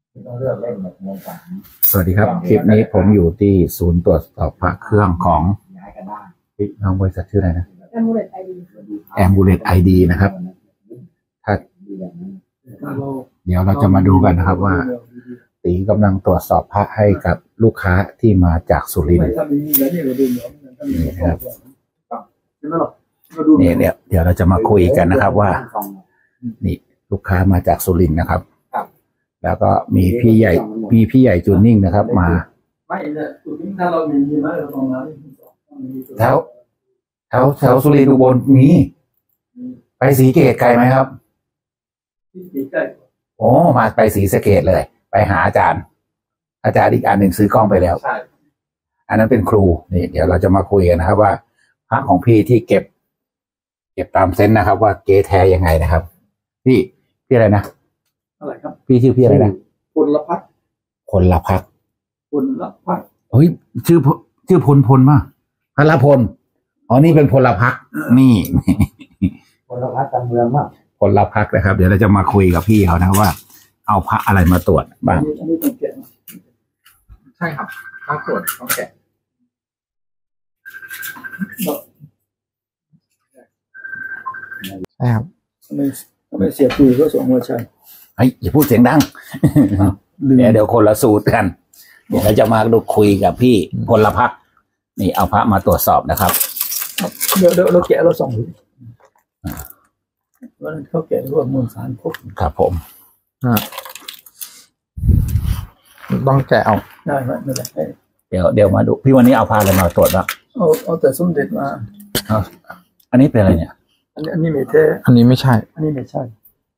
ต้องเลือกเล่นแบบมวลสารสวัสดีครับคลิปนี้ผมอยู่ที่ศูนย์ตรวจสอบพระเครื่องของน้องบริษัทชื่ออะไรนะAmbulance IDนะครับถ้าเดี๋ยวเราจะมาดูกันนะครับว่าตีกำลังตรวจสอบพระให้กับลูกค้าที่มาจากสุรินทร์นี่นะครับนี่เดี๋ยวเราจะมาคุยกันนะครับว่านี่ลูกค้ามาจากสุรินทร์นะครับแล้วก็มีพี่ใหญ่จูนนิ่งนะครับมาไม่เนี่ยจุดนี้ถ้าเรามีไหมเราตรงนั้นแถวสุรินทร์อุบลมีไปศรีเกตไกลไหมครับโอ้มาไปศรีสะเกษเลยไปหาอาจารย์อีกอันหนึ่งซื้อกล้องไปแล้วอันนั้นเป็นครูนี่เดี๋ยวเราจะมาคุยกันนะครับว่าพระของพี่ที่เก็บตามเซนต์นะครับว่าเก๊แท้ยังไงนะครับพี่อะไรนะอะไรครับพี่ชื่อพี่อะไรนะพลพักเฮ้ยชื่อพลมาพลพลอ๋อนี่เป็นพลพักนี่พลพักการเมืองมากพลพักนะครับเดี๋ยวเราจะมาคุยกับพี่เขานะว่าเอาพระอะไรมาตรวจบ้างอันนี้ต้องแกะใช่ครับพระตรวจต้องแกะใช่ครับไม่เสียคุยก็ส่งมาใช่อย่าพูดเสียงดังเดี๋ยวคนละสูตรกันเดี๋ยวเราจะมาดูคุยกับพี่พลพักนี่เอาพระมาตรวจสอบนะครับเดี๋ยวเราแกะเราส่งวันนั้นเขาแกะด้วยมวลสารพบครับผมต้องแกะเอาได้ไหมไม่ได้เดี๋ยวมาดูพี่วันนี้เอาพระอะไรมาตรวจบ้างเอาแต่สมเด็จมาอันนี้เป็นอะไรเนี่ยอันนี้ไม่แท้อันนี้ไม่ใช่อันนี้ไม่ใช่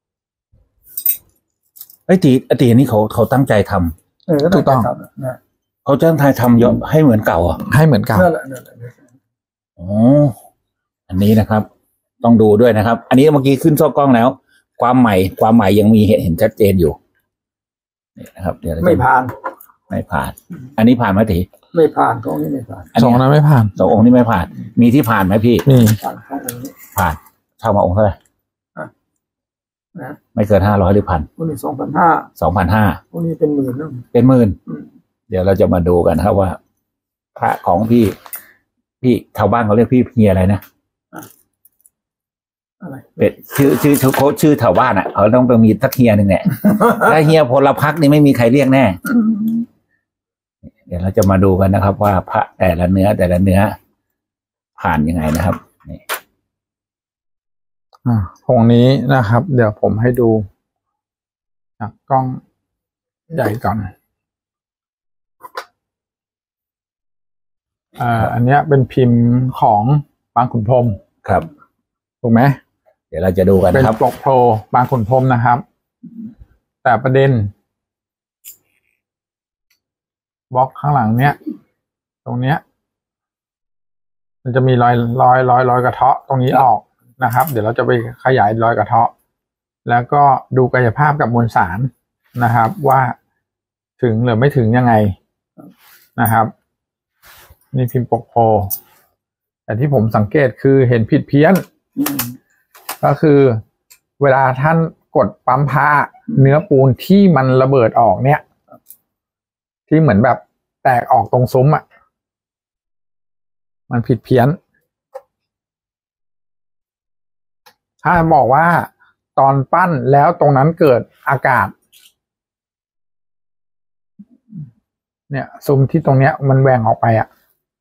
ตีนี่เขาตั้งใจทำถูกต้องเขาตั้งใจทำยอมให้เหมือนเก่าให้เหมือนเก่าอ๋ออันนี้นะครับ ต้องดูด้วยนะครับอันนี้เมื่อกี้ขึ้นโซ่กล้องแล้วความใหม่ยังมีเห็นชัดเจนอยู่นี่นะครับเดี๋ยวไม่ผ่านอันนี้ผ่านไหมตีไม่ผ่านตรงนี้ไม่ผ่านสองนั้นไม่ผ่านสององค์นี้ไม่ผ่านมีที่ผ่านไหมพี่ผ่านเช่ามาองค์เท่าไหร่ไม่เกิน500หรือพันพวกนี้2,500พวกนี้เป็นหมื่นเป็นหมื่นเดี๋ยวเราจะมาดูกันครับว่าพระของพี่ชาวบ้านเขาเรียกพี่เฮียอะไรนะอะไรเป็นชื่อแถวบ้านอ่ะเขาต้องไปมีทักเฮียหนึ่งแหละถ้าเฮียพลพักนี่ไม่มีใครเรียกแน่เดี๋ยวเราจะมาดูกันนะครับว่าพระแต่ละเนื้อผ่านยังไงนะครับนี่องค์นี้นะครับ เดี๋ยวผมให้ดูจากกล้องใหญ่ก่อนอันนี้เป็นพิมพ์ของบางขุนพรหมครับถูกไหมเดี๋ยวเราจะดูกันครับเป็นปกโพบางขุนพรหมนะครับแต่ประเด็นบล็อกข้างหลังเนี้ยตรงเนี้ยมันจะมีรอยกระเทาะตรงนี้ออกนะครับเดี๋ยวเราจะไปขยายรอยกระเทาะแล้วก็ดูกายภาพกับมวลสารนะครับว่าถึงหรือไม่ถึงยังไงนะครับนี่พิมพ์ปกโพแต่ที่ผมสังเกตคือเห็นผิดเพี้ยนก็คือเวลาท่านกดปั๊มผ้าเนื้อปูนที่มันระเบิดออกเนี่ยที่เหมือนแบบแตกออกตรงซุ้มอ่ะมันผิดเพี้ยนถ้าบอกว่าตอนปั้นแล้วตรงนั้นเกิดอากาศเนี่ยซุ้มที่ตรงเนี้ยมันแหว่งออกไปอ่ะ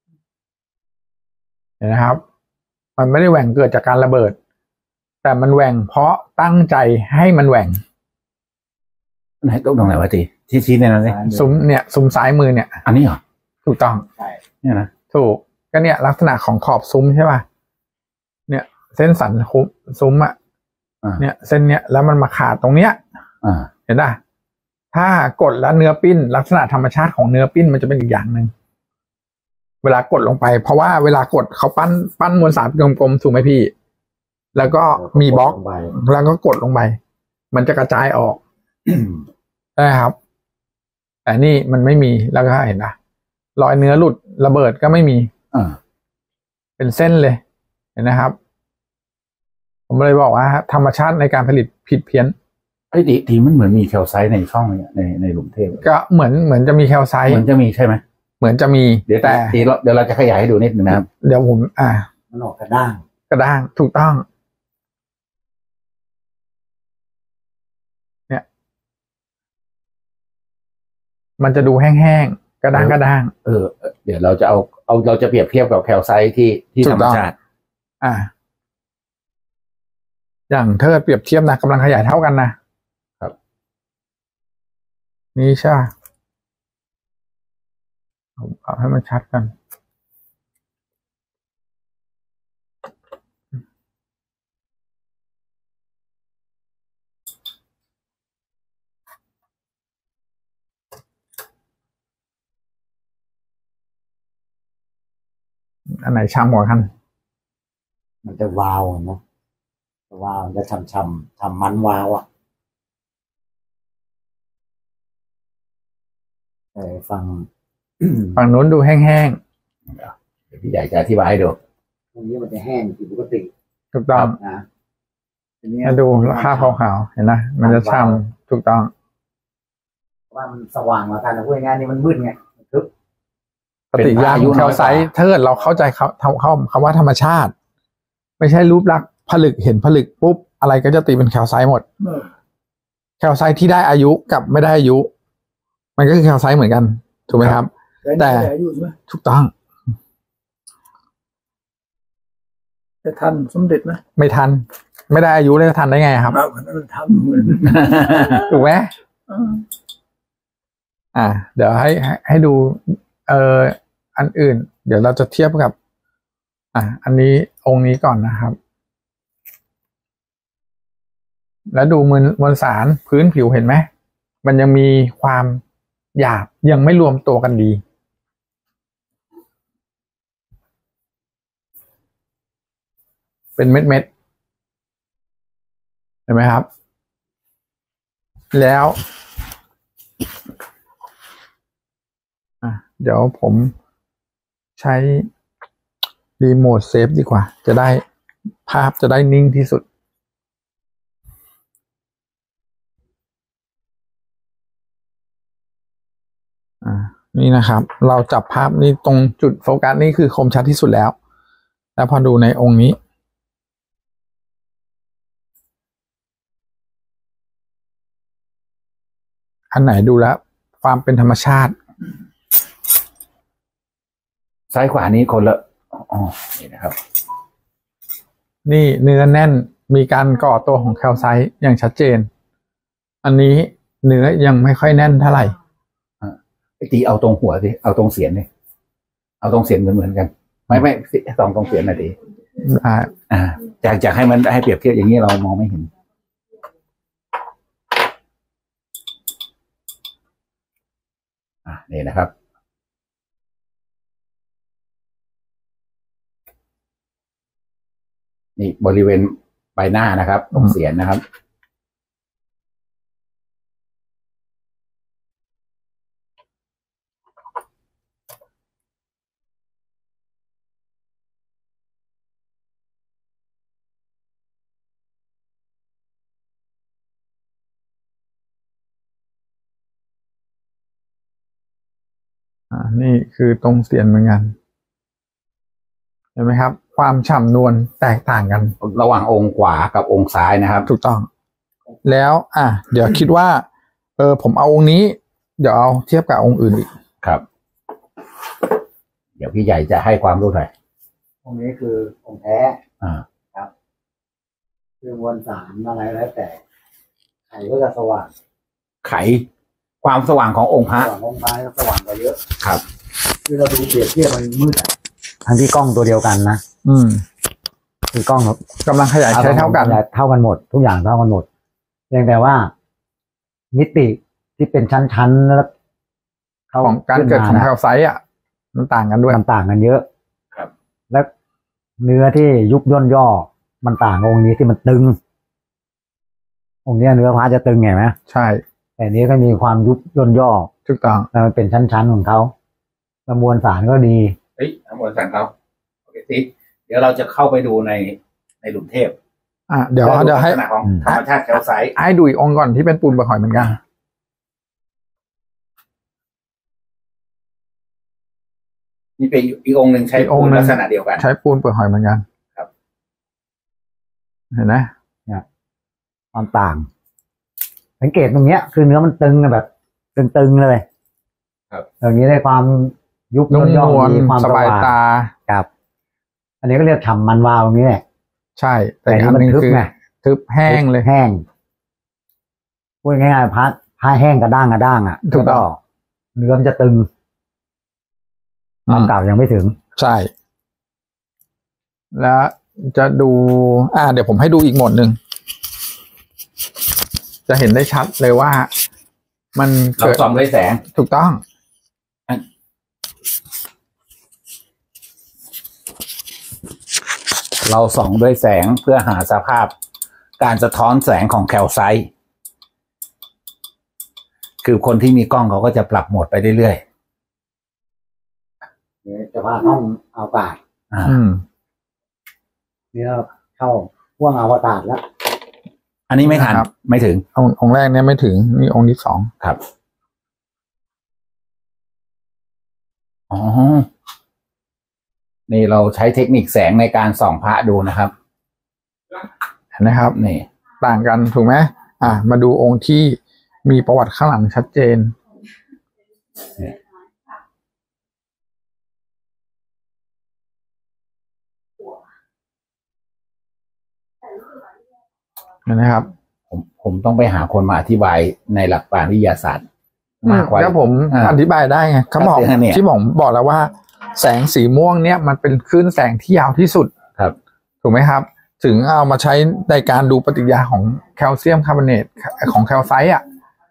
เห็นนะครับมันไม่ได้แหว่งเกิดจากการระเบิดแต่มันแหว่งเพราะตั้งใจให้มันแหว่งไหนตรงไหนวะทีชี้เนี่ยนะซุ้มซ้ายมือเนี่ยอันนี้เหรอถูกต้องใช่เนี่ยนะถูกก็เนี่ยลักษณะของขอบซุ้มใช่ป่ะเนี่ยเส้นสันซุ้มอ่ะเนี่ยเส้นเนี้ยแล้วมันมาขาดตรงเนี้ยเห็นป่ะถ้ากดแล้วเนื้อปิ้นลักษณะธรรมชาติของเนื้อปิ้นมันจะเป็นอีกอย่างหนึ่งเวลากดลงไปเพราะว่าเวลากดเขาปั้นมวลสารกลมๆถูกไหมพี่แล้วก็มีบล็อกแล้วก็กดลงไปมันจะกระจายออกนะครับแต่นี่มันไม่มีแล้วก็เห็นป่ะรอยเนื้อหลุดระเบิดก็ไม่มีเป็นเส้นเลยเห็นนะครับผมเลยบอกว่าธรรมชาติในการผลิตผิดเพี้ยนไอ้ดีมันเหมือนมีแคลไซต์ในช่องเนี่ยในหลุมเทพก็เหมือนจะมีแคลไซต์เหมือนจะมีใช่ไหมเหมือนจะมีแต่เดี๋ยวเราจะขยายให้ดูนิดนึงนะครับเดี๋ยวผมมันออกกระด้างถูกต้องเนี่ยมันจะดูแห้งๆกระด้างเดี๋ยวเราจะเราจะเปรียบเทียบกับแคลไซต์ที่ธรรมชาติอย่างถ้าเปรียบเทียบนะกำลังขยายเท่ากันนะครับนี่ใช่เอาให้มันชัดกันอันไหนช้ำกว่ากันมันจะวาวเนาะวาวจะทำมันวาวอ่ะฝั่งนู้นดูแห้งๆพี่ใหญ่จะอธิบายให้ดูตรงนี้มันจะแห้งผิดปกติถูกต้องนะมาดูค่าขาวๆเห็นนะมันจะช้ำถูกต้องว่ามันสว่างมากันนะพูดง่ายๆนี่มันมืดไงทึบปฏิกิริยาของแคลไซต์ถ้าเกิดเราเข้าใจคำว่าธรรมชาติไม่ใช่รูปลักษณ์ผลึกเห็นผลึกปุ๊บอะไรก็จะตีเป็นแคลไซต์หมดแคลไซต์ที่ได้อายุกับไม่ได้อายุมันก็คือแคลไซต์เหมือนกันถูกไหมครับแต่ถูกต้องจะทันสมเด็จไหมไม่ทันไม่ได้อายุเลยทันได้ไงครับทันถูกไหมเดี๋ยวให้ดูอันอื่นเดี๋ยวเราจะเทียบกับอันนี้องค์นี้ก่อนนะครับแล้วดูมวลสารพื้นผิวเห็นไหมมันยังมีความหยาบยังไม่รวมตัวกันดีเป็นเม็ดเห็นไหมครับแล้วเดี๋ยวผมใช้รีโมทเซฟดีกว่าจะได้ภาพจะได้นิ่งที่สุดนี่นะครับเราจับภาพนี้ตรงจุดโฟกัสนี่คือคมชัดที่สุดแล้วพอดูในองค์นี้อันไหนดูแล้วความเป็นธรรมชาติซ้ายขวานี้คนละนี่นะครับนี่เนื้อแน่นมีการก่อตัวของแคลไซต์อย่างชัดเจนอันนี้เนื้อยังไม่ค่อยแน่นเท่าไหร่ตีเอาตรงหัวสิเอาตรงเสียนเลยเอาตรงเสียนเหมือนกันไม่ตรงเสียนนะดีจากให้มันให้เปรียบเทียบอย่างนี้เรามองไม่เห็นนี่นะครับนี่บริเวณใบหน้านะครับตรงเสียนนะครับนี่คือตรงเสียนเหมือนกันเห็นไหมครับความฉ่ำนวลแตกต่างกันระหว่างองค์ขวากับองค์ซ้ายนะครับถูกต้องแล้วเดี๋ยวคิดว่าผมเอาองค์นี้เดี๋ยวเอาเทียบกับองค์อื่นอีกครับเดี๋ยวพี่ใหญ่จะให้ความรู้หน่อยองค์นี้คือองค์แท้ครับคือมวลสารอะไรแล้วแต่ไขก็จะสว่างไขความสว่างขององค์พระองค์พระสว่างกว่าเยอะครับคือเราดูเปรียบเทียบมันมืดทั้งที่กล้องตัวเดียวกันนะคือกล้องกำลังขยายใช้เท่ากันหมดทุกอย่างเท่ากันหมดเพียงแต่ว่ามิติที่เป็นชั้นๆแล้วของการเกิดของแคลไซต์มันต่างกันด้วยมันต่างกันเยอะครับและเนื้อที่ยุบย่นย่อมันต่างองค์นี้ที่มันตึงองค์นี้เนื้อพระจะตึงไงไหมใช่แต่นี้ก็มีความยุบย่นย่อถูกต้องแล้วมันเป็นชั้นๆของเขาประมวลสารก็ดีมวลสารเขาโอเคสิเดี๋ยวเราจะเข้าไปดูในหลุมเทพเดี๋ยวให้ลักษณะของธรรมชาติแคลไซต์ให้ดูอีกองค์ก่อนที่เป็นปูนเปลือกหอยเหมือนกันนี่เป็นอีกองค์หนึ่งใช้ปูนลักษณะเดียวกันใช้ปูนเปลือกหอยเหมือนกันครับเห็นไหมความต่างสังเกตตรงเนี้ยคือเนื้อมันตึงแบบตึงๆเลยครับอย่างนี้ได้ความยุบย่นมีความสบายตาครับอันนี้ก็เรียกฉ่ำมันวาวตรงนี้แหละใช่แต่อันนี้คือทึบแห้งเลยแห้งพูดง่ายๆผ้าแห้งกระด้างอ่ะถูกต้องเนื้อมันจะตึงความเก่ายังไม่ถึงใช่แล้วจะดูเดี๋ยวผมให้ดูอีกโหมดหนึ่งจะเห็นได้ชัดเลยว่ามันเราส่องด้วยแสงถูกต้องเราส่องด้วยแสงเพื่อหาสภาพการสะท้อนแสงของแคลไซต์คือคนที่มีกล้องเขาก็จะปรับโหมดไปเรื่อยๆจะว่าห้องอากาศนี่เราเข้าพ่วงอวกาศแล้วอันนี้ไม่ทันไม่ถึงองค์แรกเนี่ยไม่ถึงนี่องค์ที่สองครับอ๋อนี่เราใช้เทคนิคแสงในการส่องพระดูนะครับเห็นไหมครับนี่ต่างกันถูกไหมมาดูองค์ที่มีประวัติข้างหลังชัดเจนนะครับผมต้องไปหาคนมาอธิบายในหลักการวิทยาศาสตร์มากกว่าแล้วผมอธิบายได้ไงเขาบอกที่ผมบอกแล้วว่าแสงสีม่วงเนี่ยมันเป็นคลื่นแสงที่ยาวที่สุดครับถูกไหมครับถึงเอามาใช้ในการดูปฏิกิริยาของแคลเซียมคาร์บอเนตของแคลไซต์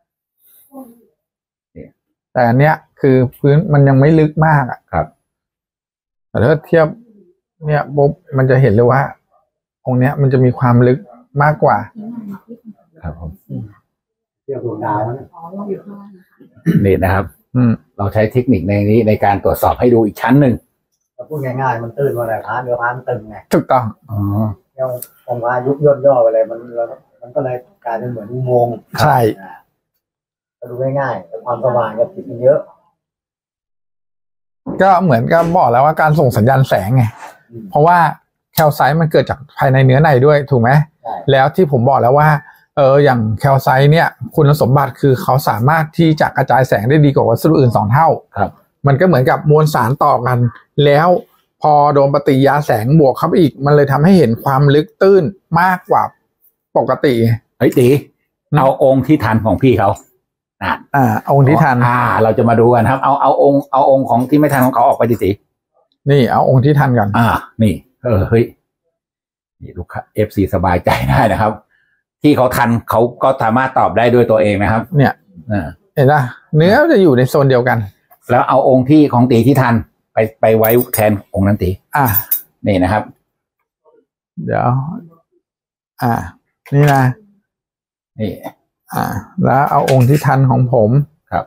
แต่อันเนี้ยคือพื้นมันยังไม่ลึกมากครับแต่ถ้าเทียบเนี่ยปุ๊บมันจะเห็นเลยว่าองค์เนี้ยมันจะมีความลึกมากกว่าครับผมเทียบดวงดาวนี่นะครับเราใช้เทคนิคในนี้ในการตรวจสอบให้ดูอีกชั้นหนึ่งพูดง่ายๆมันตื้นว่าอะไรเนื้อผ้ามันตึงไงถูกต้องเนี่ยองค์ผ้ายุบย่นย่อไปเลยมันก็เลยกลายเป็นเหมือนอุโมงค์ใช่ดูง่ายๆแต่ความสว่างกับจิตมันเยอะก็เหมือนกับบอกแล้วว่าการส่งสัญญาณแสงไงเพราะว่าแคลไซต์มันเกิดจากภายในเนื้อในด้วยถูกไหมแล้วที่ผมบอกแล้วว่าอย่างแคลไซต์เนี่ยคุณสมบัติคือเขาสามารถที่จะกระจายแสงได้ดีกว่าวัสดุอื่น2 เท่าครับมันก็เหมือนกับมวลสารต่อกันแล้วพอโดนปฏิกิริยาแสงบวกเข้าไปอีกมันเลยทำให้เห็นความลึกตื้นมากกว่าปกติเฮ้ยตีเอาองค์ที่ทันของพี่เขาองค์ที่ทันเราจะมาดูกันครับเอาองค์ของที่ไม่ทันของเขาออกไปดิตีนี่เอาองค์ที่ทันกันนี่เฮ้ยนี่ลูกค้า FC สบายใจได้นะครับที่เขาทันเขาก็สามารถตอบได้ด้วยตัวเองนะครับเนี่ยเห็นป่ะเนื้อจะอยู่ในโซนเดียวกันแล้วเอาองค์ที่ของตีที่ทันไปไว้แทนองค์นั้นตีนี่นะครับเดี๋ยวนี่นะนี่แล้วเอาองค์ที่ทันของผมครับ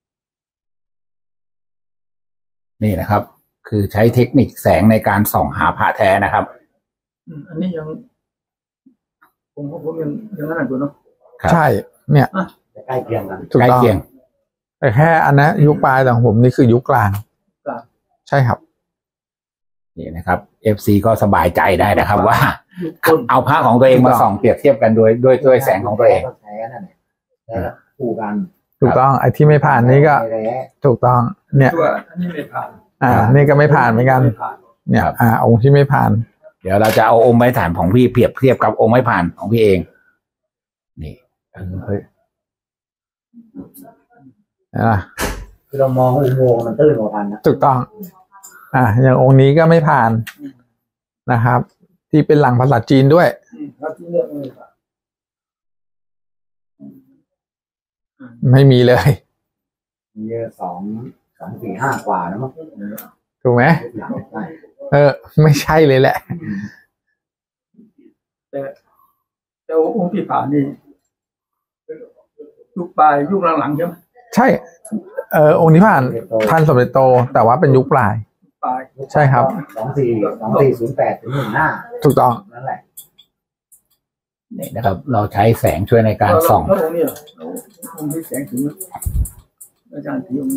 นี่นะครับ คือใช้เทคนิคแสงในการส่องหาพระแท้นะครับอันนี้ยังผมยังนั่นอยู่เนาะใช่เนี่ยใกล้เคียงกันใกล้เคียงแต่แค่อันนั้นยุคปลายแต่ของผมนี่คือยุคกลางใช่ครับนี่นะครับ FC ก็สบายใจได้นะครับว่าเอาพระของตัวเองมาส่องเปรียบเทียบกันด้วยแสงของตัวเองคู่กันถูกต้องไอ้ที่ไม่ผ่านนี่ก็ถูกต้องเนี่ยอันนี้ไม่ผ่านนี่ก็ไม่ผ่านเหมือนกันเนี่ยองค์ที่ไม่ผ่านเดี๋ยวเราจะเอาองค์ไม้ผ่านของพี่เปรียบเทียบกับองค์ไม้ผ่านของพี่เองนี่เฮ้ยคือเรามองอุโมงค์มันตื้นกว่ากันนะถูกต้องอย่างองค์นี้ก็ไม่ผ่านนะครับที่เป็นหลังภาษาจีนด้วยไม่มีเลยมี2 4 5 กว่านะมั้งถูกไหมไม่ใช่เลยแหละแต่องค์ที่ผ่านนี่ยุคปลายยุคหลังๆใช่ไหมใช่องค์ที่ผ่านท่านสมเด็จโตแต่ว่าเป็นยุคปลายใช่ครับ 2408 ถึง 15 ถูกต้องนั่นแหละนี่นะครับ เราใช้แสงช่วยในการส่องแล้วองค์นี้องค์ที่แสงถึงอาจารย์ที่องค์นี้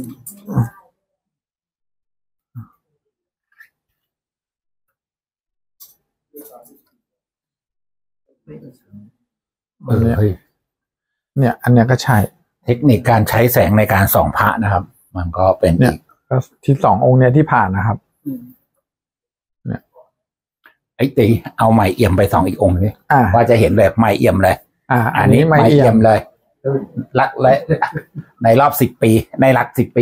เฮ้ยเนี่ย อันเนี้ยก็ใช่เทคนิคการใช้แสงในการส่องพระนะครับ มันก็เป็นเนี่อียกก็ที่2 องค์เนี่ยที่ผ่านนะครับไอ้ตีเอาไม้เอี่ยมไปส่องอีกองค์นี้อ่าว่าจะเห็นแบบไม้เอี่ยมเลยอันนี้ไม่ไม้เอี่เอี่ยยมมเลยรักและในรอบ10 ปีในหลัก10 ปี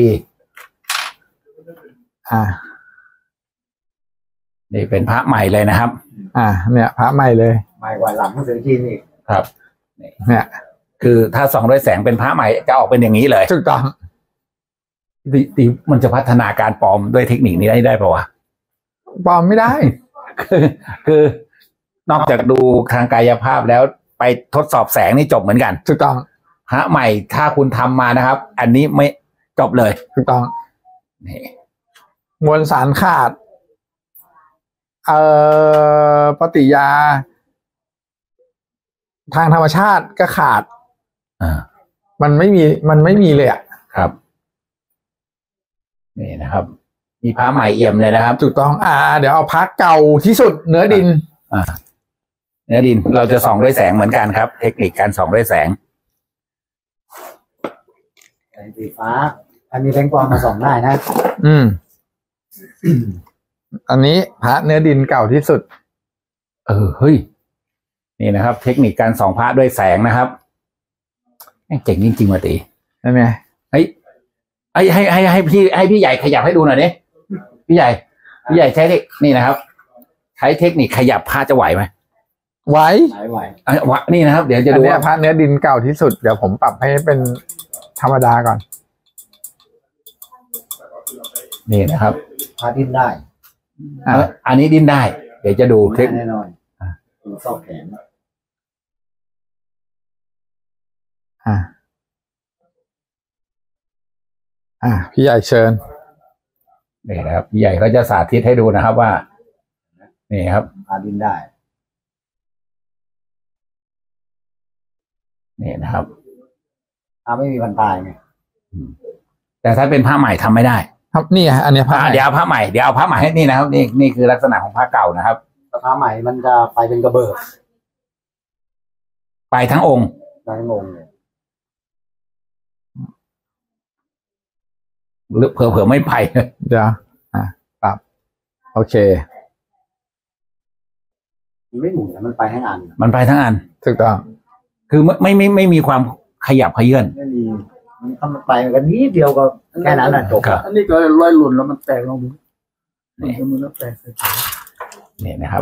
นี่เป็นพระใหม่เลยนะครับเนี่ยพระใหม่เลยใหม่กว่าหลังหนังสือจีนอีกครับเนี่ยคือถ้าส่องด้วยแสงเป็นพระใหม่จะออกเป็นอย่างนี้เลยถูกต้องตีมันจะพัฒนาการปลอมด้วยเทคนิคนี้ได้ป่าวะปลอมไม่ได้คือนอกจากดูทางกายภาพแล้วไปทดสอบแสงนี่จบเหมือนกันถูกต้องพระใหม่ถ้าคุณทำมานะครับ อันนี้ไม่จบเลยถูกต้องนี่มวลสารขาดปฏิกิริยาทางธรรมชาติก็ขาด มันไม่มีเลยอ่ะครับนี่นะครับ มีพระใหม่เอี่ยมเลยนะครับถูกต้องเดี๋ยวเอาพระเก่าที่สุดเนื้อดินเนื้อดินเราจะส่องด้วยแสงเหมือนกันครับ เทคนิคการส่องด้วยแสงแสงสีฟ้า อันนี้แสงกวางมาส่องได้นะอันนี้พระเนื้อดินเก่าที่สุดเฮ้ยนี่นะครับ เทคนิคการส่องพระด้วยแสงนะครับเจ๋งจริงๆว่ะตีใช่ไหมให้พี่ใหญ่ขยับให้ดูหน่อยดิพี่ใหญ่ใช้นี่นะครับ ใช้เทคนิคขยับพระจะไหวไหมไหวนี่นะครับเดี๋ยวจะดูว่าพระเนื้อดินเก่าที่สุดเดี๋ยวผมปรับให้เป็นธรรมดาก่อนนี่นะครับพาดิ้นได้อันนี้ดิ้นได้ เดี๋ยวจะดูเทคแน่นอนดูซอกแขนพี่ใหญ่เชิญนี่นะครับพี่ใหญ่เขาจะสาธิตให้ดูนะครับว่านี่ครับพาดิ้นได้นี่นะครับไม่มีวันตายไงแต่ถ้าเป็นผ้าใหม่ทำไม่ได้ครับนี่อันนี้พระเดี๋ยวเอาผ้าใหม่ให้นี่นะครับนี่คือลักษณะของผ้าเก่านะครับพาใหม่มันจะไปเป็นกระเบิดไปทั้งองค์ได้งงเลยหรือเผื่อไม่ไปเดี๋ยวปรับโอเคมันไม่หมุนมันไปทั้งอันมันไปทั้งอันถูกต้องคือไม่มีความขยับเขยื่อนไม่มีมันไปกันนิดเดียวก็แค่นั้นแหละจบครับอันนี้ก็ร้อยหล่นแล้วมันแตกลงมือแล้วแตกนี่นะครับ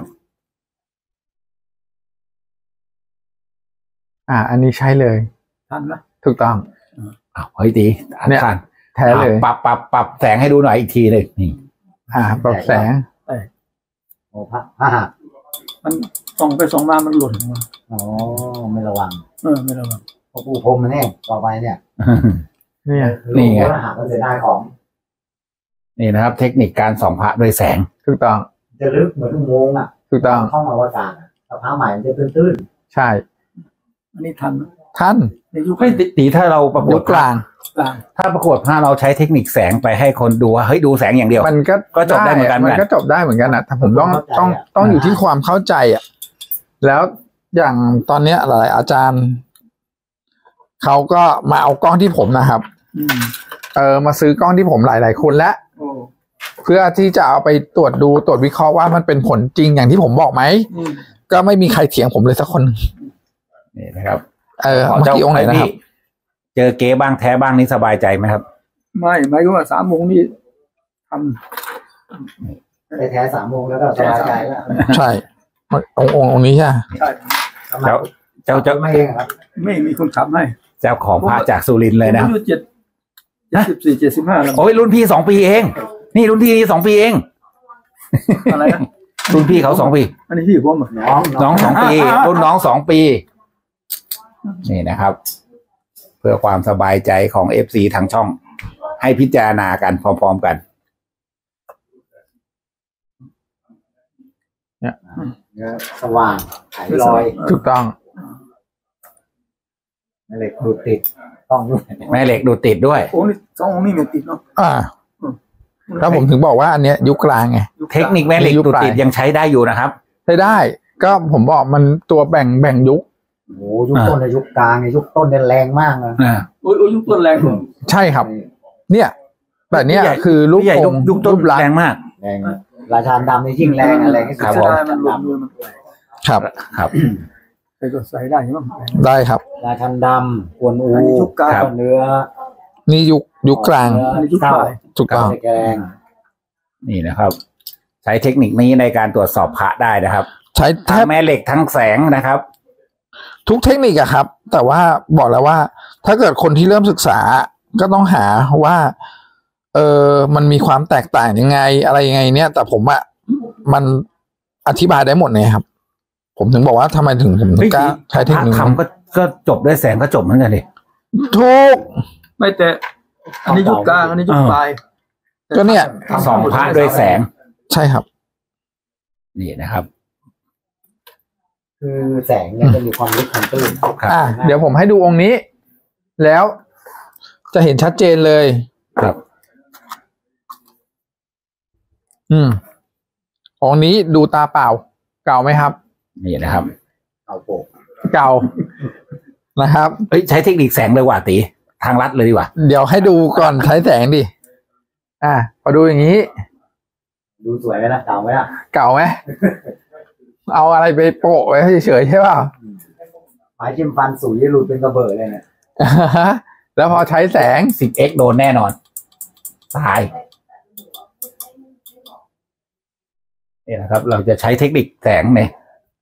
อันนี้ใช้เลยทันนะถูกต้องเฮ้ยตีเนี่ยท่านแท้เลยปรับแสงให้ดูหน่อยอีกทีหนึ่งนี่ปรับแสงโอ้พระหักมันส่องไปส่องมามันหล่นมาไม่ระวังไม่ระวังพอปูพรมมันเนี่ยต่อไปเนี่ยนี่ไงพระหักก็จะได้ของนี่นะครับ เทคนิคการส่องพระด้วยแสงถูกต้องจะลึกเหมือนอุโมงค์อ่ะถูกต้องเข้ามาอวกาศแต่พระใหม่มันจะตื้นใช่อันนี้ทันท่านในยุคเฮ้ยตีถ้าเราประกวยุดคกลางถ้าประกวดพระเราใช้เทคนิคแสงไปให้คนดูว่าเฮ้ยดูแสงอย่างเดียวมันก็ก็จบได้เหมือนกันมันก็จบได้เหมือนกันนะแต่ผมต้องอยู่ที่ความเข้าใจแล้วอย่างตอนเนี้ยหลายอาจารย์เขาก็มาเอากล้องที่ผมนะครับมาซื้อกล้องที่ผมหลายคนแล้วเพื่อที่จะเอาไปตรวจวิเคราะห์ว่ามันเป็นผลจริงอย่างที่ผมบอกไหมก็ไม่มีใครเถียงผมเลยสักคนนี่นะครับเมื่อกี้องค์ไหนนะครับเจอเก๊บ้างแท้บ้างนี่สบายใจไหมครับไม่หมายถึงว่า3 โมงนี่ทไปแท้3 โมงแล้วก็สบายใจแล้วใช่องค์นี้ใช่ำใช่เจ้าไม่เองครับไม่มีคนขับให้เจ้าของพระจากสุรินทร์เลยนะอายุ74 75แล้วโอ้ยรุ่นพี่2 ปีเอง นี่รุ่นพี่2 ปีเองอะไรนะรุ่นพี่เขา2 ปีอันนี้พี่ผมเหรอน้อง2 ปี รุ่นน้อง2 ปี นี่นะครับ เพื่อความสบายใจของ FC ทางช่อง ให้พิจารณากันพร้อมๆกันสว่างหายรอยถูกต้องเหล็กดูดติดต้องด้วยแม่เหล็กดูดติดด้วยโอ้นี่สององค์นี่เนี่ยติดเนาะแล้วผมถึงบอกว่าอันเนี้ยยุคกลางไงเทคนิคแม่เหล็กดูดติดยังใช้ได้อยู่นะครับใช้ได้ก็ผมบอกมันตัวแบ่งยุคโอ้โหยุคต้นในยุคกลางในยุคต้นเนี่ยแรงมากเลยโอ้ยยุคต้นแรงกว่าใช่ครับ เนี่ยแบบเนี้ยพี่ใหญ่คือรูปพี่ใหญ่ทรงยุคต้นรูปลักษแรงณ์มากแรงราชาดำนี่ยิ่งแรงอะไรที่สุดครับจะได้มันรวมด้วยมันครับครับไปก็ใส่ได้ใช่ไหมได้ครับราชาดำกวนอูอันนี้ยุคกลางเนื้อนี่ยุคกลางอันนี้ยุคเต้าปลายถูกต้องแกงนี่นะครับ ใช้เทคนิคนี้ในการตรวจสอบพระได้นะครับใช้แททั้งบแม่เหล็กทั้งแสงนะครับทุกเทคนิคอะครับ แต่ว่าบอกแล้วว่า ถ้าเกิดคนที่เริ่มศึกษาก็ต้องหาว่ามันมีความแตกต่างยังไงอะไรยังไงเนี่ย แต่ผมอะมันอธิบายได้หมดเลยครับ ผมถึงบอกว่าทำไมถึงผมถึงกล้าใช้เทคนิคพระคำก็จบด้วยแสงก็จบเหมือนกันดิถูกไม่แต่อันนี้ยุคกลางอันนี้ยุคปลายก็เนี่ยสองพระด้วยแสงใช่ครับนี่นะครับคือแสงเนี่ยจะมีความลึกความตื้นเดี๋ยวผมให้ดูองค์นี้ แล้วจะเห็นชัดเจนเลยครับองค์นี้ดูตาเปล่า เก่าไหมครับนี่นะครับเอาโปกเก่านะครับเอ้ยใช้เทคนิคแสงเลยว่ะตีทางลัดเลยดีกว่าเดี๋ยวให้ดูก่อนใช้แสงดิพอดูอย่างนี้ดูสวยไหมล่ะเก่าไหมล่ะเก่าไหม เอาอะไรไปโปะไว้เฉยๆใช่ป่ะไม้จิ้มฟันสุยหลุดเป็นกระเบิดเลยเนี่ยแล้วพอใช้แสง 10x โดนแน่นอนตายนี่นะครับ เราจะใช้เทคนิคแสงเนี่ย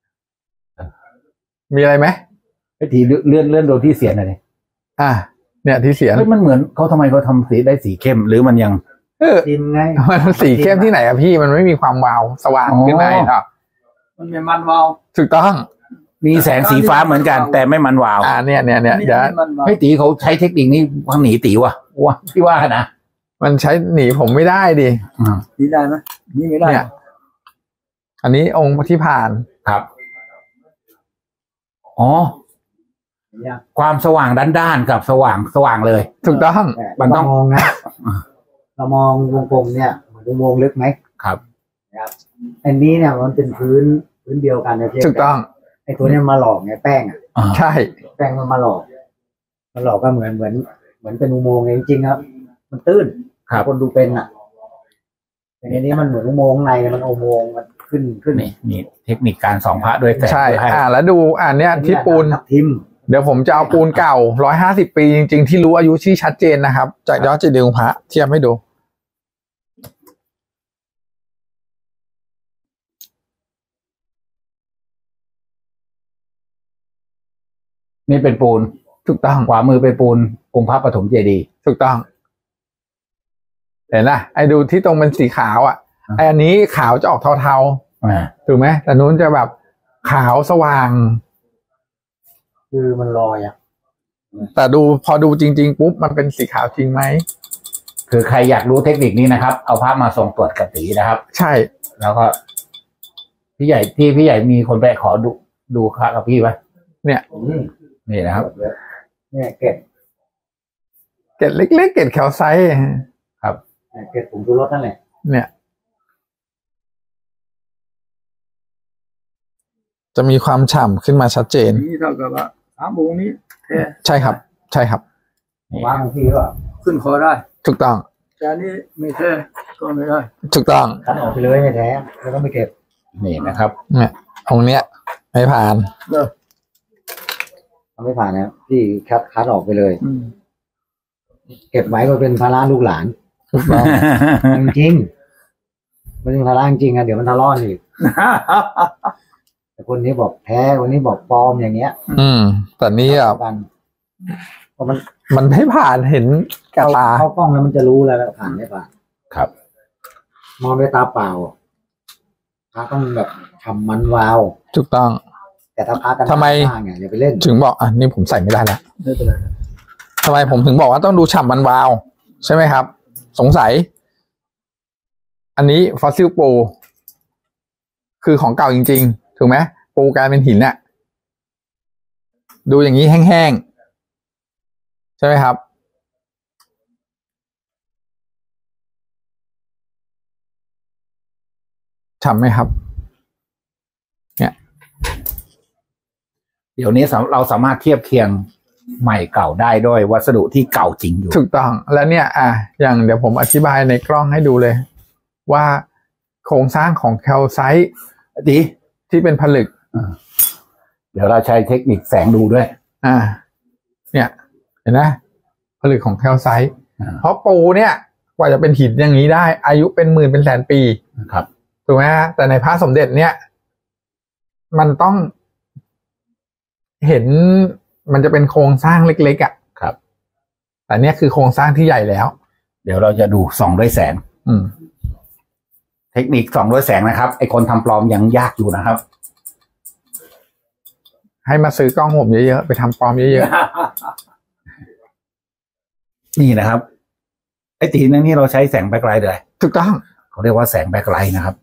มีอะไรไหมไอ้ทีเลื่อนโดนที่เสียนอะไรเนี่ยที่เสียงเฮ้ยมันเหมือนเขาทำไมเขาทำสีได้สีเข้มหรือมันยังจิ้มไงมันสีเข้มที่ไหนอะพี่มันไม่มีความวาวสว่างขึ้นมาหรอกมันมีมันวาวถูกต้องมีแสงสีฟ้าเหมือนกัน แต่ไม่มันวาวเนี่ยนี่เดี๋ยวมันวาวให้ตีเขาใช้เทคนิคนี้วางหนีตีวะพี่ว่านะมันใช้หนีผมไม่ได้ดินี่ได้ไหมนี่ไม่ได้เนี่ย อันนี้องค์ที่ผ่านครับอ๋อความสว่างด้านๆกับสว่างเลยถูกต้องมันต้องมองนะเรามองวงกลมเนี่ยมันวงลึกไหมครับอันนี้เนี่ยมันเป็นพื้นเดียวกันนะพี่ถูกต้องไอ้ตัวเนี้ยมาหลอกไงแป้งอ่ะใช่แป้งมันมาหลอกก็เหมือนเป็นอุโมงค์จริงๆครับมันตื้นครับคนดูเป็นอ่ะแต่อันนี้มันเหมือนอุโมงค์ในมันอุโมงค์มันขึ้นนี่เทคนิคการส่องพระด้วยแสงใช่เพื่อให้แล้วดูเนี่ยที่ปูนทับทิมเดี๋ยวผมจะเอาปูนเก่า150 ปีจริงๆที่รู้อายุที่ชัดเจนนะครับ จากยอดเจดีย์องค์พระเทียบให้ดูนี่เป็นปูนถูกต้องขวามือเป็นปูนองค์พระปฐมเจดีย์ถูกต้อง เห็นนะไอ้ดูที่ตรงเป็นสีขาวไอ้อันนี้ขาวจะออกเทาๆถูกไหมแต่นู้นจะแบบขาวสว่างคือมันลอยอ่ะแต่พอดูจริงๆปุ๊บมันเป็นสีขาวจริงไหมคือใครอยากรู้เทคนิคนี้นะครับ เอาพระมาส่งตรวจกับตีนะครับใช่แล้วก็พี่ใหญ่มีคนไปขอดูพระกับพี่ไหม นี่นะครับเนี่ยเก็บเล็กๆเกล็ดแคลไซต์ครับเก็บผงชูรสนั่นแหละเนี่ย จะมีความฉ่ำขึ้นมาชัดเจนนี่เท่ากับว่า3องค์นี้แท้ใช่ครับ ใช่ครับวางที่หรือเปล่าขึ้นคอได้ถูกต้องแต่อันนี้ไม่แท้ก็ไม่ได้ถูกต้องคัดออกไปเลยไม่แท้แล้วก็ไม่เก็บนี่นะครับเนี่ยองค์เนี้ยไม่ผ่านทำไม่ผ่านนะที่คัดออกไปเลยอืมเก็บไว้ก็เป็นภาระลูกหลานถูกต้องจริงๆมันเป็นภาระจริงๆอ่ะเดี๋ยวมันทะเลาะอีกแต่คนนี้บอกแท้คนนี้บอกปลอมอย่างเงี้ยแต่นี่อ่ะกันเพราะมันมันไม่ผ่านเห็นกับตาเข้ากล้องแล้วมันจะรู้แล้วผ่านไม่ผ่านครับมองด้วยตาเปล่าพระต้องแบบทำมันวาวถูกต้องแต่ถ้าพระกันทำไมบ้างเนี่ยอย่าไปเล่นถึงบอกนี่ผมใส่ไม่ได้แล้วไม่เป็นไรทำไมผมถึงบอกว่าต้องดูฉ่ำมันวาว ใช่ไหมครับ สงสัย อันนี้ฟอสซิลปูคือของเก่าจริงๆ ถูกไหม ปูกลายเป็นหินน่ะ ดูอย่างนี้แห้งใช่ไหมครับฉ่ำไหมครับเนี่ยเดี๋ยวนี้เราสามารถเทียบเคียงใหม่เก่าได้ด้วยวัสดุที่เก่าจริงอยู่ถูกต้องแล้วเนี่ยอย่างเดี๋ยวผมอธิบายในกล้องให้ดูเลยว่าโครงสร้างของแคลไซต์ดีที่เป็นผลึกเดี๋ยวเราใช้เทคนิคแสงดูด้วยเนี่ยเห็นไหมผลึกของแคลไซต์เพราะปูเนี่ยกว่าจะเป็นหินอย่างนี้ได้อายุเป็นหมื่นเป็นแสนปีครับถูกไหมฮะแต่ในพระสมเด็จเนี่ยมันต้องเห็นมันจะเป็นโครงสร้างเล็กๆครับแต่เนี่ยคือโครงสร้างที่ใหญ่แล้วเดี๋ยวเราจะดูส่องด้วยแสงเทคนิคส่องด้วยแสงนะครับไอคนทำปลอมยังยากอยู่นะครับให้มาซื้อกล้องผมเยอะๆไปทำปลอมเยอะๆนี่นะครับไอตีนั่นนี่เราใช้แสงแบ็คไลท์เลยถูกต้องเขาเรียกว่าแสงแบ็คไลท์นะครับ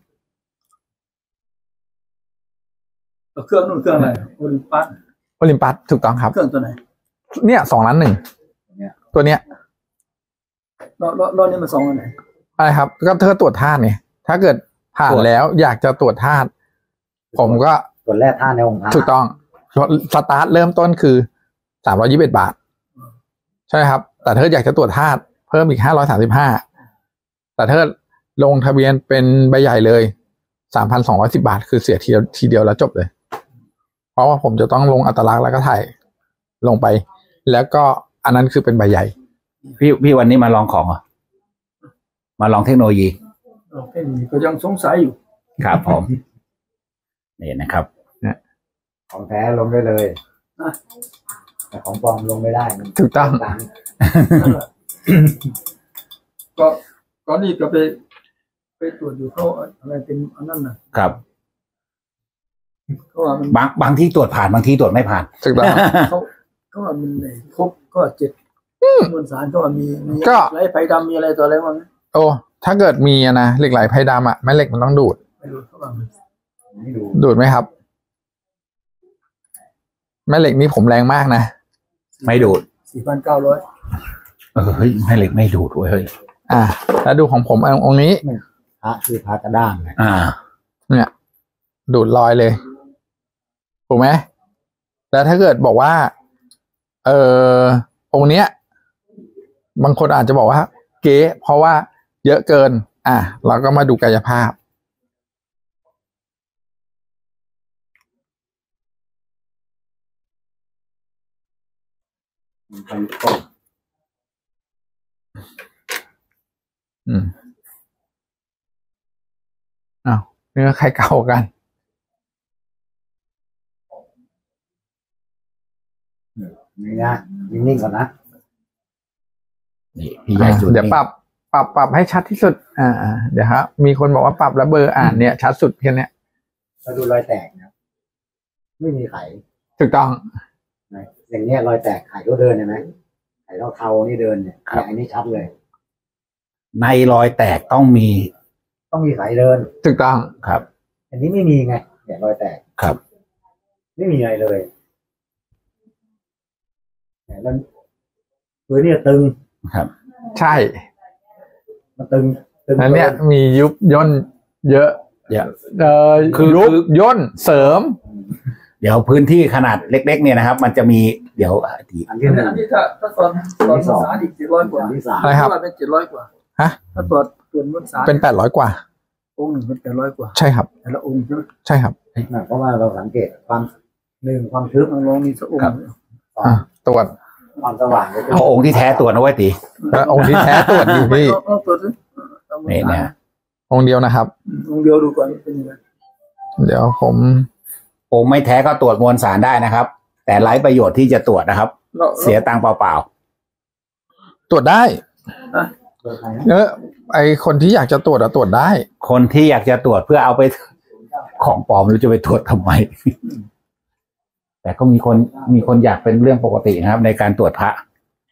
เครื่องนู่นเครื่องอะไรโอลิมปัสถูกต้องครับเครื่องตัวไหนเนี่ย2,100,000ตัวเนี้ยรอบนี้มัน2 อันไหนอะไรครับก็เธอตรวจธาตุเนี่ยถ้าเกิดผ่านแล้วอยากจะตรวจธาตุผมก็ตรวจแร่ธาตุในองค์พระถูกต้องสตาร์ทเริ่มต้นคือ321 บาทใช่ครับแต่ถ้าอยากจะตรวจธาตุเพิ่มอีก535แต่ถ้าลงทะเบียนเป็นใบใหญ่เลย3,210 บาทคือเสียทีเดียวแล้วจบเลยเพราะว่าผมจะต้องลงอัตลักษณ์แล้วก็ถ่ายลงไปแล้วก็อันนั้นคือเป็นใบใหญ่พี่วันนี้มาลองของเหรอมาลองเทคโนโลยีก็ยังสงสัยอยู่ครับผมนี่นะครับของแท้ลงได้เลยแต่ของปลอมลงไม่ได้ถูกต้องก็นี่ก็ไปตรวจอยู่เขาอะไรเป็นอันนั้นนะครับบางที่ตรวจผ่านบางที่ตรวจไม่ผ่านถูกต้องก็มันครบก็7มวลสารก็มีไรไฟดำมีอะไรตัวอะไรบ้างโอ้ถ้าเกิดมีนะเหล็กไหลไฟดำแม่เหล็กมันต้องดูดดูดไหมครับแม่เหล็กนี่ผมแรงมากนะไม่ดูด 4,900 เฮ้ยแม่เหล็กไม่ดูดเว้ยแล้วดูของผมองค์นี้พระคือพระกระด้างเนี่ยดูดลอยเลยถูกไหมแล้วถ้าเกิดบอกว่าองค์เนี้ยบางคนอาจจะบอกว่าเก๊เพราะว่าเยอะเกินเราก็มาดูกายภาพเนื้อใครเก่ากันนี่นะนิ่งๆก่อนนะนี่พี่ใหญ่สุดเดี๋ยวปรับให้ชัดที่สุดเดี๋ยวครับมีคนบอกว่าปรับแล้วเบอร์อ่านเนี่ยชัดสุดแค่นี้เราดูรอยแตกนะไม่มีไขถูกต้องอย่างเนี้ยรอยแตกไข่ก็เดินเห็นไหมไข่เทานี่เดินเนี่ยอันนี้ชัดเลยในรอยแตกต้องมีไข่เดินถูกต้องครับอันนี้ไม่มีไงเนี่ยรอยแตกครับไม่มีอะไรเลยแล้วตัวนี้ตึงครับใช่มันตึงอันเนี้ยมียุบย่นเยอะคือยุบย่นเสริมเดี๋ยวพื้นที่ขนาดเล็กๆเนี่ยนะครับมันจะมีเดี๋ยวอันนี้ถ้าตอนสารอีก700 กว่าอะไรครับเป็น700 กว่าถ้าตรวจมวลสารเป็น800 กว่าองค์หนึ่งเป็น800 กว่าใช่ครับแต่ละองค์ใช่ไหมใช่ครับเพราะว่าเราสังเกตความทึบลองมีสักองค์ตรวจความสว่างเอาองค์ที่แท้ตรวจนะไว้ตีองค์ที่แท้ตรวจอยู่พี่นี่เนี่ยองค์เดียวนะครับองค์เดียวดูก่อนเป็นยังไงเดี๋ยวผมองค์ไม่แท้ก็ตรวจมวลสารได้นะครับแต่ไร้ประโยชน์ที่จะตรวจนะครับเสียตังค์เปล่าๆตรวจได้ไอคนที่อยากจะตรวจตรวจได้คนที่อยากจะตรวจเพื่อเอาไปของปลอมหรือจะไปตรวจทำไมแต่ก็มีคนอยากเป็นเรื่องปกตินะครับในการตรวจพระ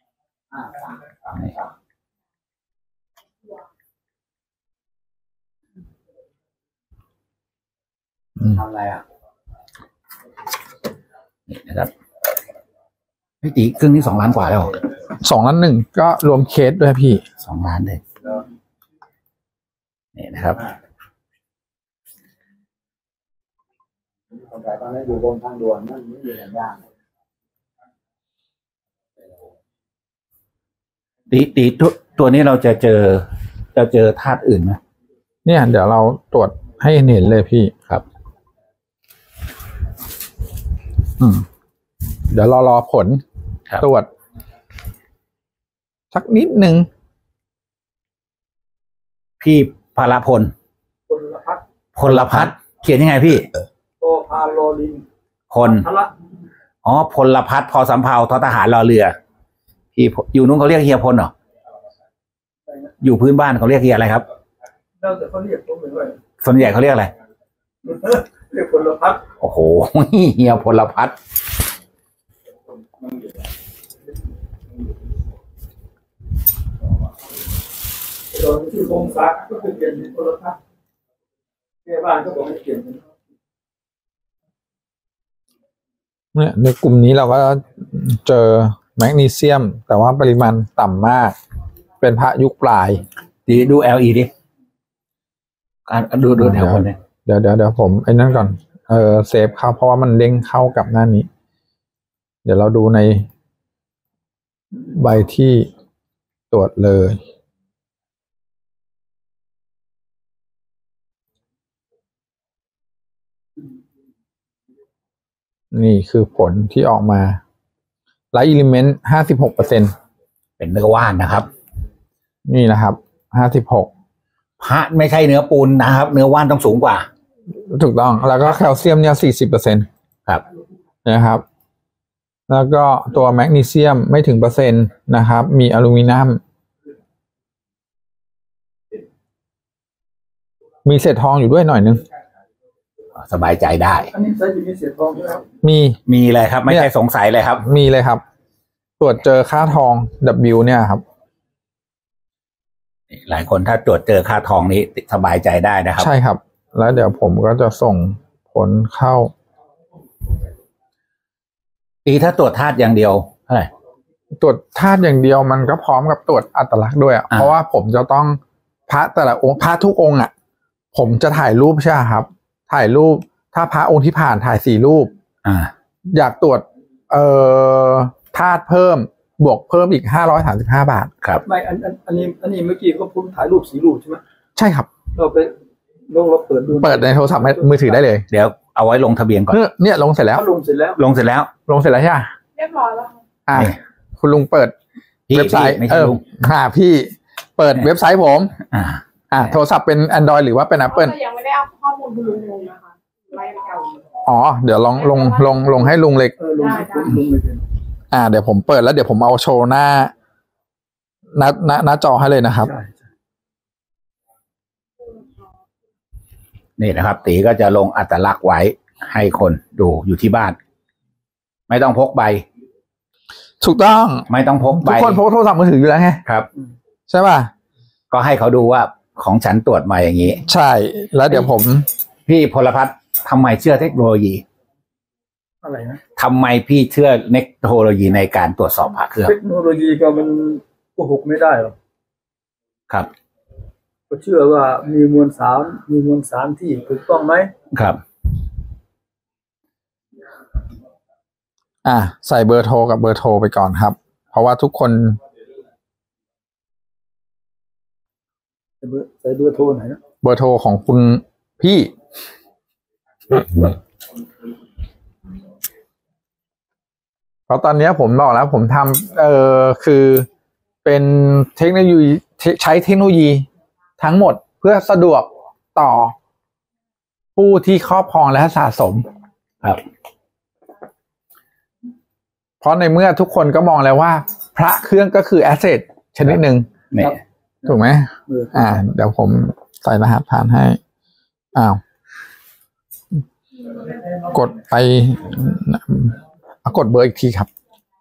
ทำอะไรนี่นะครับพี่ตีเครื่องนี้2 ล้านกว่าแล้ว 2,100,000ก็รวมเคสด้วยพี่ 2 ล้านเลยนี่นะครับคนไทยตอนนี้อยู่บนทางด่วนนั่นไม่อยู่อย่างยากตีตัวนี้เราจะเจอธาตุอื่นไหมเนี่ยเดี๋ยวเราตรวจให้เห็นเลยพี่ครับเดี๋ยวรอผลตรวจสักนิดนึงพี่พลพลพลพัฒน์เขียนยังไงพี่โอพาโลลินพลอ๋อพลพัฒน์พอสำเภาททหารรอเรือพี่อยู่นู้นเขาเรียกเฮียพลเหรออยู่พื้นบ้านเขาเรียกเฮียอะไรครับแล้วแต่เขาเรียกผมเลยส่วนใหญ่เขาเรียกอะไรเรียกพลพัฒน์โอ้โหเฮียพลพัฒน์ตอนที่วงศักดิ์ก็คือเปลี่ยนเป็นพลพัฒน์แม่บ้านก็บอกให้เปลี่ยนเนี่ยในกลุ่มนี้เราก็เจอแมกนีเซียมแต่ว่าปริมาณต่ำมากเป็นพระยุคปลายดู LE ดิดูแถวคนเนี่ยเดี๋ยวผมไอ้นั่นก่อนเซฟเข้าเพราะว่ามันเด้งเข้ากับหน้านี้เดี๋ยวเราดูในใบที่ตรวจเลยนี่คือผลที่ออกมาไลท์อิเลเมนต์56% เป็นเนื้อว่านนะครับนี่นะครับ56 พระไม่ใช่เนื้อปูนนะครับเนื้อว่านต้องสูงกว่าถูกต้องแล้วก็แคลเซียมเนี่ย40% ครับนะครับแล้วก็ตัวแมกนีเซียมไม่ถึง%นะครับมีอลูมิเนียมมีเศษทองอยู่ด้วยหน่อยนึงสบายใจได้อันนี้ใช้มีเศษทองไหมครับมีเลยครับไม่ใช่สงสัยเลยครับมีเลยครับตรวจเจอค่าทอง W เนี่ยครับหลายคนถ้าตรวจเจอค่าทองนี้สบายใจได้นะครับใช่ครับแล้วเดี๋ยวผมก็จะส่งผลเข้าถ้าตรวจธาตุอย่างเดียวเท่าไหร่ตรวจธาตุอย่างเดียวมันก็พร้อมกับตรวจอัตลักษณ์ด้วยเพราะว่าผมจะต้องพระแต่ละองค์พระทุกองค์ผมจะถ่ายรูปใช่ไหมครับถ่ายรูปถ้าพระองค์ที่ผ่านถ่าย4 รูปอยากตรวจธาตุเพิ่มบวกเพิ่มอีก535 บาทครับไม่อันนี้เมื่อกี้ก็พูดถ่ายรูป4 รูปใช่ไหมใช่ครับเราไปลงเปิดดูเปิดในโทรศัพท์มือถือได้เลยเดี๋ยวเอาไว้ลงทะเบียนก่อนเนี่ยลงเสร็จแล้วลงเสร็จแล้วใช่ไหมเรียบร้อยแล้วคุณลุงเปิดเว็บไซต์พี่เปิดเว็บไซต์ผมโทรศัพท์เป็น Android หรือว่าเป็น Apple ยังไม่ได้เอาข้อมูลคุณลุงลงนะคะไล่เก่าเดี๋ยวลงให้ลุงเล็กเดี๋ยวผมเปิดแล้วเดี๋ยวผมเอาโชว์หน้าจอให้เลยนะครับนี่นะครับตีก็จะลงอัตลักษณ์ไว้ให้คนดูอยู่ที่บ้านไม่ต้องพกใบถูกต้องไม่ต้องพกใบทุกคนพกโทรศัพท์มือถืออยู่แล้วไงครับใช่ป่ะก็ให้เขาดูว่าของฉันตรวจมาอย่างนี้ใช่แล้วเดี๋ยวพี่พลพัฒน์ทำไมเชื่อเทคโนโลยีอะไรนะทำไมพี่เชื่อเทคโนโลยีในการตรวจสอบพระเครื่องเทคโนโลยีก็มันโกหกไม่ได้หรอกครับก็เชื่อว่ามีมวลสารที่ถูกต้องไหมครับใส่เบอร์โทรกับเบอร์โทรไปก่อนครับเพราะว่าทุกคนใส่เบอร์โทรไหนนะเบอร์โทรของคุณพี่เพราะตอนนี้ผมบอกแล้วผมทำคือเป็นเทคโนโลยีใช้เทคโนโลยีทั้งหมดเพื่อสะดวกต่อผู้ที่ครอบครองและสะสมครับเพราะในเมื่อทุกคนก็มองแล้วว่าพระเครื่องก็คือแอสเซทชนิดหนึ่งถูกไหมเดี๋ยวผมใส่รหัสผ่านให้กดไปกดเบอร์อีกทีครับ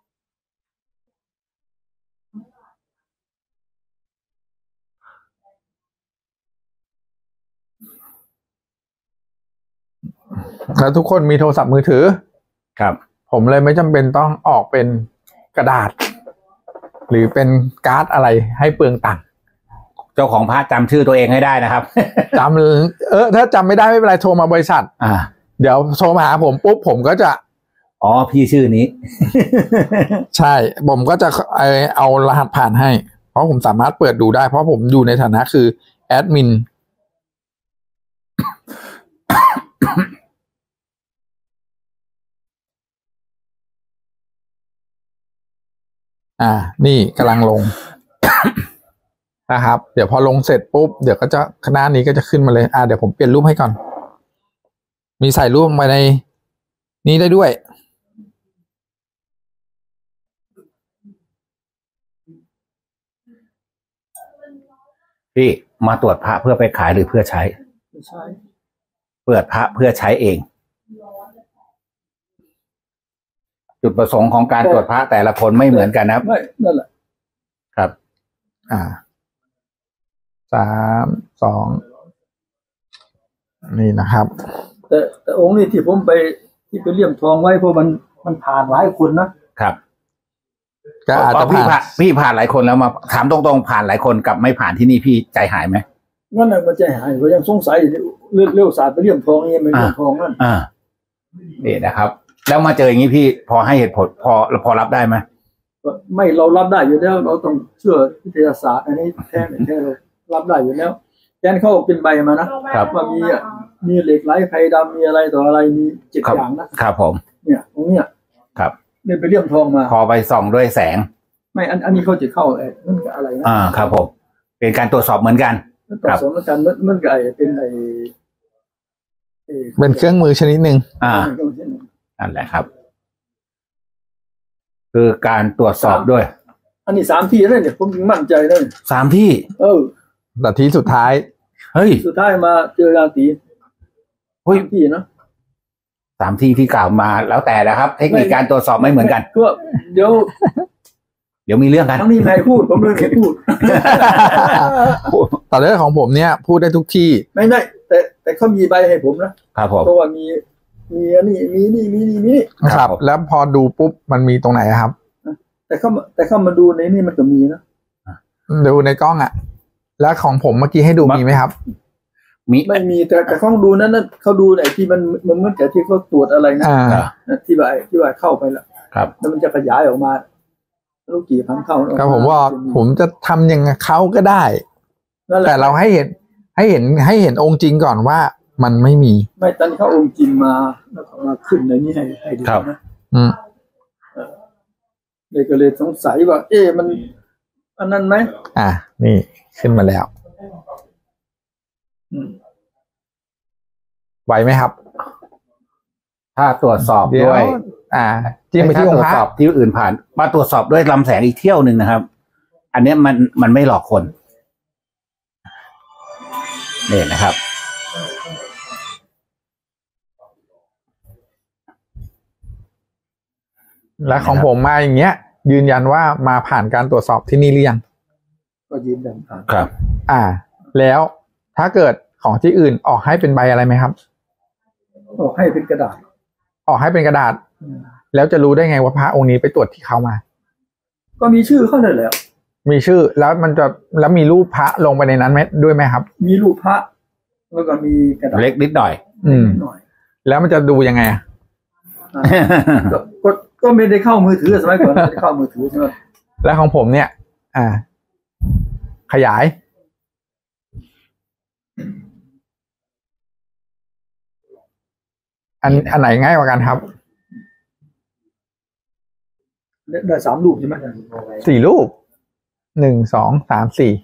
แล้วทุกคนมีโทรศัพท์มือถือครับผมเลยไม่จำเป็นต้องออกเป็นกระดาษหรือเป็นการ์ดอะไรให้เปลืองตังค์เจ้าของพระจำชื่อตัวเองให้ได้นะครับจำถ้าจำไม่ได้ไม่เป็นไรโทรมาบริษัทเดี๋ยวโทรมาหาผมปุ๊บผมก็จะพี่ชื่อนี้ใช่ผมก็จะเอารหัสผ่านให้เพราะผมสามารถเปิดดูได้เพราะผมอยู่ในฐานะคือแอดมินนี่กำลังลง นะครับเดี๋ยวพอลงเสร็จปุ๊บเดี๋ยวก็จะหน้านี้ก็จะขึ้นมาเลยเดี๋ยวผมเปลี่ยนรูปให้ก่อนมีใส่รูปมาในนี้ได้ด้วยพี่มาตรวจพระเพื่อไปขายหรือเพื่อใช้เปิดพระเพื่อใช้เองจุดประสงค์ของการตรวจพระแต่ละคนไม่เหมือนกันนะครับไม่นั่นแหละครับ 3 2นี่นะครับแต่องค์นี้ที่ผมไปเลี่ยมทองไว้เพราะมันผ่านหลายคนนะครับก็อาจจะพี่ผ่านหลายคนแล้วมาถามตรงๆผ่านหลายคนกับไม่ผ่านที่นี่พี่ใจหายไหมนั่นแหละมันใจหายก็ยังสงสัยเรื่องศาสตร์ไปเลี่ยมทองนี่มันเลี่ยมทองนั่นนี่นะครับแล้วมาเจออย่างนี้พี่พอให้เหตุผลพอรับได้ไหมไม่เรารับได้อยู่แล้วเราต้องเชื่อวิทยาศาสตร์อันนี้แท้เรารับได้อยู่แล้วแกนเขาเป็นใบมานะครับว่ามีเหล็กไหลไฟดำมีอะไรต่ออะไรมี7อย่างนะครับผมเนี่ยตรงเนี้ยครับเนี่ยไปเลี่ยมทองมาพอไปส่องด้วยแสงไม่อันนี้เขาจะเข้ามันกับอะไรครับผมเป็นการตรวจสอบเหมือนกันตรวจสอบเหมือนกันมันกับเป็นเครื่องมือชนิดหนึ่งนั่นแหละครับคือการตรวจสอบด้วยอันนี้3ที่เลยเนี่ยผมมั่นใจเลย 3ที่แต่ที่สุดท้ายสุดท้ายมาเจอราตรีที่นะ 3ที่ที่กล่าวมาแล้วแต่นะครับเทคนิคการตรวจสอบไม่เหมือนกันก็เดี๋ยวมีเรื่องกันทั้งนี้ใครพูดผมเลยไม่พูดแต่เรื่องของผมเนี่ยพูดได้ทุกที่ไม่ได้แต่เขามีใบให้ผมนะครับเพราะว่ามีอันนี้มีครับแล้วพอดูปุ๊บมันมีตรงไหนครับแต่เข้ามาดูในนี่มันก็มีนะดูในกล้องแล้วของผมเมื่อกี้ให้ดูมีไหมครับไม่มีแต่เขาดูนั้นเขาดูไหนที่มันเหมือนกับที่เขาตรวจอะไรนะที่ว่าเข้าไปแล้วแล้วมันจะขยายออกมาลูกกี่พันเท่าครับผมว่าผมจะทำอย่างเขาก็ได้แต่เราให้เห็นองค์จริงก่อนว่ามันไม่มีไม่ตอนเขาองค์จริงมาแล้วเขามาขึ้นในนี้ให้ดูนะเลยก็เลยสงสัยว่ามันอันนั้นไหมนี่ขึ้นมาแล้วไหวไหมครับถ้าตรวจสอบด้วยที่ไปที่องค์พระที่อื่นผ่านมาตรวจสอบด้วยลำแสงอีกเที่ยวหนึ่งนะครับอันนี้มันไม่หลอกคนนี่นะครับและของผมมาอย่างเงี้ยยืนยันว่ามาผ่านการตรวจสอบที่นี่หรือยังก็ยืนยันผ่านครับแล้วถ้าเกิดของที่อื่นออกให้เป็นใบอะไรไหมครับออกให้เป็นกระดาษแล้วจะรู้ได้ไงว่าพระองค์นี้ไปตรวจที่เขามาก็มีชื่อเขาเลยแล้วมีชื่อแล้วมีรูปพระลงไปในนั้นไหมด้วยไหมครับมีรูปพระแล้วก็มีกระดาษเล็กนิดหน่อยแล้วมันจะดูยังไงก็ไม่ได้เข้ามือถือสมัยก่อนไม่ได้เข้ามือถือใช่ไหมแล้วของผมเนี่ยขยายอันไหนง่ายกว่ากันครับได้3 รูปใช่ไหม 4 รูป1 2 3 4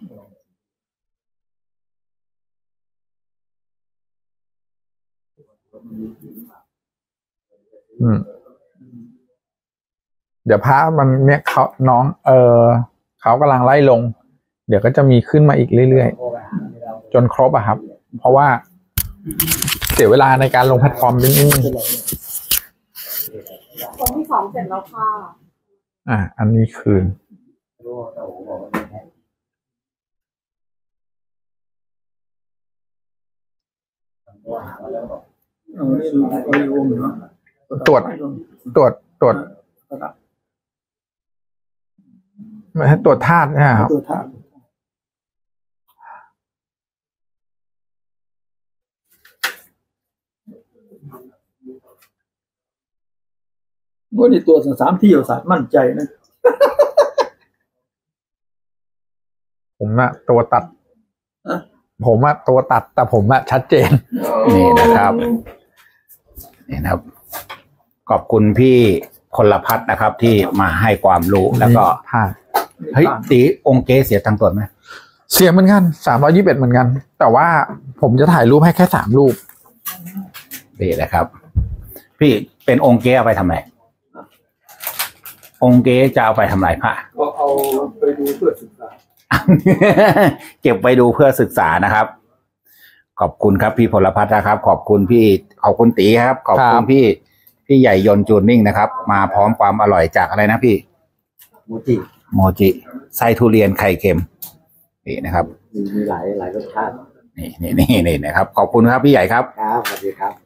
เดี๋ยวพระมันเนี่ยเขาน้องเขากำลังไล่ลงเดี๋ยวก็จะมีขึ้นมาอีกเรื่อยๆจนครบครับเพราะว่าเสียเวลาในการลงแพลตฟอร์มนิดนึงองค์ที่2เสร็จแล้วค่ะอันนี้คืนตรวจมันให้ตรวจธาตุเนี่ยครับตัวธาตุว่านี่ตัว3 ที่ศาสตร์มั่นใจนะผมอะตัวตัดอะผมอะตัวตัดแต่ผมอะชัดเจนนี่นะครับนี่นะครับ ขอบคุณพี่พลพัฒน์นะครับ ที่มาให้ความรู้แล้วก็ผ่านเฮ้ยตีองค์เก๊เสียตังค์ตรวจไหมเสียเหมือนกัน321เหมือนกัน แต่ว่าผมจะถ่ายรูปให้แค่3 รูปนี่นะครับ พี่เป็นองค์เก๊เอาไปทำไมองค์เก๊จะเอาไปทำไรพระก็เอาไปดูเพื่อศึกษาเก็บไปดูเพื่อศึกษานะครับ ขอบคุณครับพี่พลพัฒน์นะครับ ขอบคุณตีครับ ขอบคุณพี่ใหญ่ยนต์จูนนิ่งนะครับ มาพร้อมความอร่อยจากอะไรนะพี่ โมจิไส้ทุเรียนไข่เค็มนี่นะครับมีหลายรสชาตินี่นะครับ ขอบคุณครับพี่ใหญ่ครับครับสวัสดีครับ